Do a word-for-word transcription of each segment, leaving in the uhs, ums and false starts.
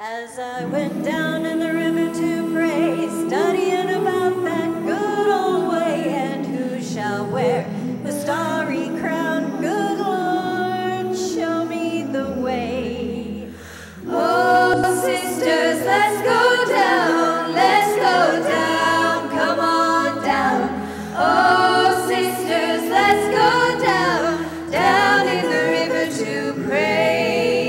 As I went down in the river to pray, studying about that good old way, and who shall wear the starry crown? Good Lord, show me the way. Oh, sisters, let's go down, let's go down, come on down. Oh, sisters, let's go down, down in the river to pray.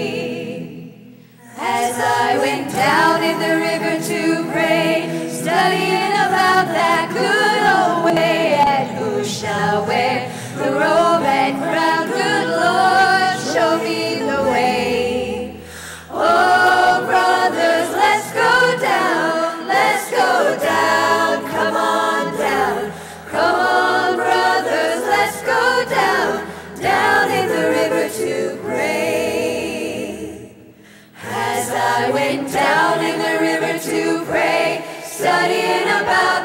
As I went down in the river to pray, studying about that good old way, and who shall wear the robe and crown? Good Lord, show me the way. Oh, brothers, let's go down, let's go down, come on down. Come on, brothers, let's go down, down in the river to pray. As I went down in the river to pray, studying about